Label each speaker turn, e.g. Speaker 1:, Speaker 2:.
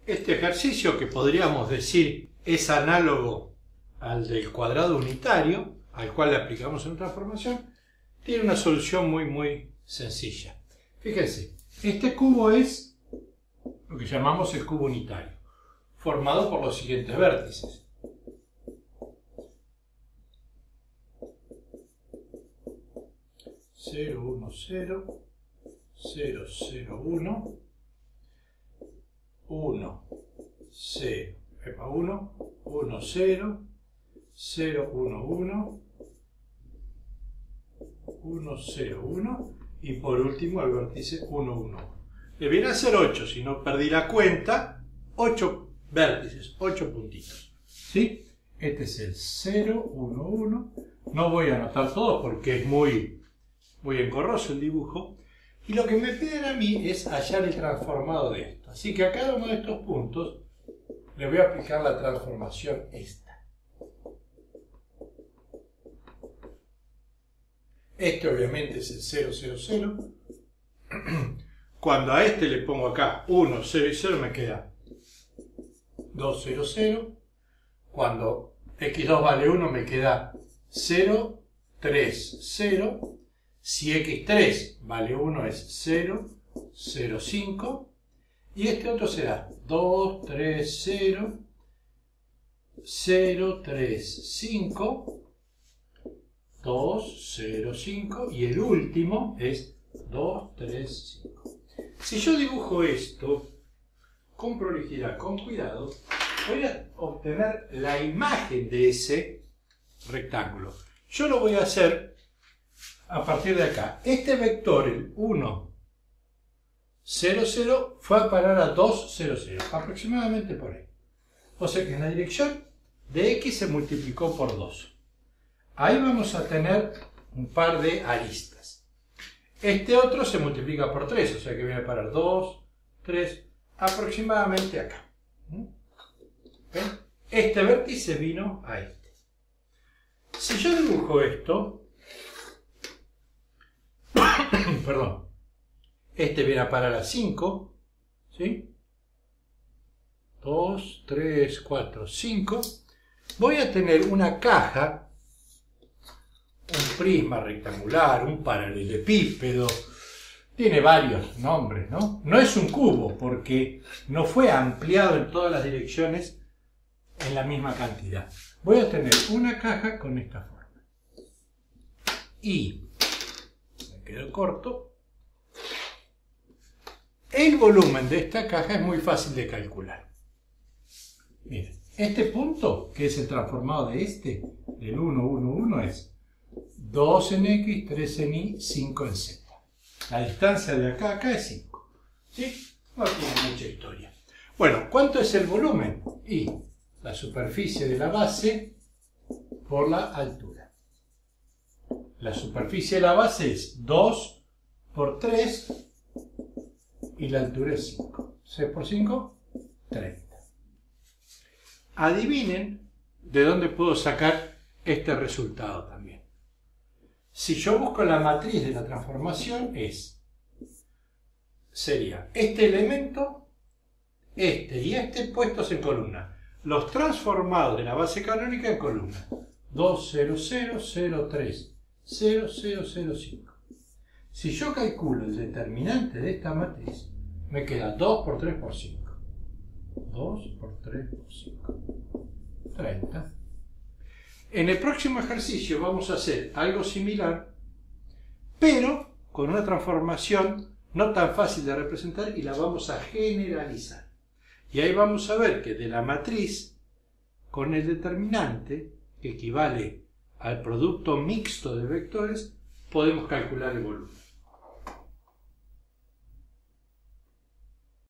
Speaker 1: Este ejercicio, que podríamos decir es análogo al del cuadrado unitario, al cual le aplicamos una transformación, tiene una solución muy sencilla. Fíjense, este cubo es lo que llamamos el cubo unitario, formado por los siguientes vértices. Cero, 1, 0, 0, 0, 1, 1, 0, 1, 1, 0, 0, 1, 1, 1, 0, 1 y por último el vértice 1, 1, 1. Le viene a ser 8, si no perdí la cuenta, 8 vértices, 8 puntitos. ¿Sí? Este es el 0, 1, 1. No voy a anotar todo porque es muy engorroso el dibujo. Y lo que me piden a mí es hallar el transformado de esto. Así que a cada uno de estos puntos le voy a aplicar la transformación esta. Este obviamente es el 0, 0, 0. Cuando a este le pongo acá 1, 0 y 0 me queda 2, 0, 0. Cuando x2 vale 1 me queda 0, 3, 0. Si x3 vale 1 es 0, 0, 5. Y este otro será 2, 3, 0, 0, 3, 5, 2, 0, 5. Y el último es 2, 3, 5. Si yo dibujo esto con prolijidad, con cuidado, voy a obtener la imagen de ese rectángulo. Yo lo voy a hacer a partir de acá. Este vector, el 1, 0, 0, fue a parar a 2, 0, 0, aproximadamente por ahí. O sea que en la dirección de x se multiplicó por 2. Ahí vamos a tener un par de aristas. Este otro se multiplica por 3, o sea que viene a parar 2, 3, aproximadamente acá. ¿Ven? Este vértice vino a este. Si yo dibujo esto, perdón, este viene a parar a 5, ¿sí? 2, 3, 4, 5. Voy a tener una caja, un prisma rectangular, un paralelepípedo, tiene varios nombres, ¿no? No es un cubo porque no fue ampliado en todas las direcciones en la misma cantidad. Voy a tener una caja con esta forma. Y me quedo corto. El volumen de esta caja es muy fácil de calcular. Miren, este punto, que es el transformado de este, del 1, 1, 1, es 2 en x, 3 en y, 5 en z. La distancia de acá a acá es 5. ¿Sí? No tiene mucha historia. Bueno, ¿cuánto es el volumen? Y la superficie de la base por la altura. La superficie de la base es 2 por 3 y la altura es 5. 6 por 5, 30. Adivinen de dónde puedo sacar este resultado también. Si yo busco la matriz de la transformación sería este elemento, este y este puestos en columna. Los transformados de la base canónica en columna. 2, 0, 0, 0, 3, 0, 0, 0, 5. Si yo calculo el determinante de esta matriz, me queda 2 por 3 por 5. 2 por 3 por 5. 30. En el próximo ejercicio vamos a hacer algo similar, pero con una transformación no tan fácil de representar y la vamos a generalizar. Y ahí vamos a ver que de la matriz, con el determinante, que equivale al producto mixto de vectores, podemos calcular el volumen.